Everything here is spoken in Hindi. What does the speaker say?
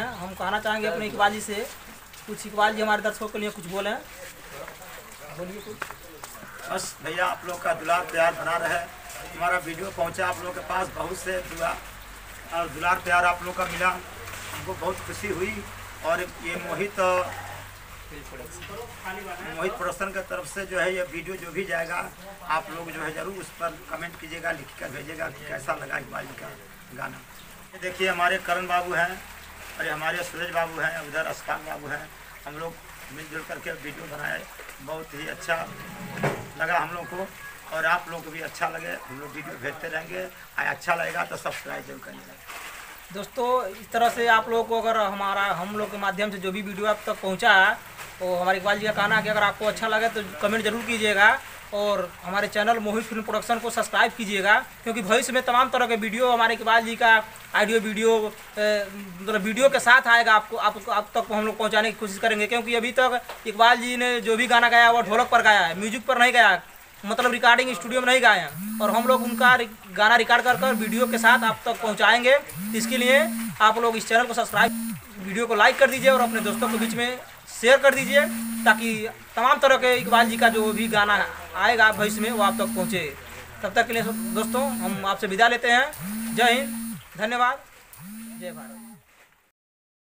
हम कहना चाहेंगे अपने इकबाल जी से कुछ। इकबाल जी हमारे दर्शकों के लिए कुछ बोले, बोलिए कुछ। बस भैया आप लोग का दुलार प्यार बना रहे, हमारा वीडियो पहुंचा आप लोग के पास, बहुत से दुलार प्यार आप लोग का मिला, हमको बहुत खुशी हुई। और ये मोहित प्रोडक्शन की तरफ से जो है ये वीडियो जो भी जाएगा आप लोग जो है ज़रूर उस पर कमेंट कीजिएगा, लिख कर भेजिएगा कि कैसा लगा इकबाल जी का गाना। ये देखिए हमारे करण बाबू हैं और ये हमारे सूरज बाबू हैं, उधर अस्फाक बाबू हैं, हम लोग मिलजुल करके वीडियो बनाए, बहुत ही अच्छा लगा हम लोग को। और आप लोग को भी अच्छा लगे, हम लोग वीडियो भेजते रहेंगे, अच्छा लगेगा तो सब्सक्राइब जरूर करिएगा। दोस्तों इस तरह से आप लोगों को अगर हम लोग के माध्यम से जो भी वीडियो आप तक पहुंचा तो हमारे इकबाल जी का कहना है कि अगर आपको अच्छा लगे तो कमेंट जरूर कीजिएगा और हमारे चैनल मोहित फिल्म प्रोडक्शन को सब्सक्राइब कीजिएगा, क्योंकि भविष्य में तमाम तरह के वीडियो हमारे इकबाल जी का ऑडियो वीडियो मतलब वीडियो के साथ आएगा, आप तक हम लोग पहुँचाने की कोशिश करेंगे। क्योंकि अभी तक इकबाल जी ने जो भी गाना गाया वो ढोलक पर गाया है, म्यूजिक पर नहीं गाया, मतलब रिकॉर्डिंग स्टूडियो में नहीं गाए हैं। और हम लोग उनका गाना रिकॉर्ड कर वीडियो के साथ आप तक पहुंचाएंगे। इसके लिए आप लोग इस चैनल को सब्सक्राइब, वीडियो को लाइक कर दीजिए और अपने दोस्तों के बीच में शेयर कर दीजिए, ताकि तमाम तरह के इकबाल जी का जो भी गाना आएगा भविष्य में वो आप तक पहुँचे। तब तक के लिए दोस्तों हम आपसे विदा लेते हैं। जय हिंद, धन्यवाद, जय भारत।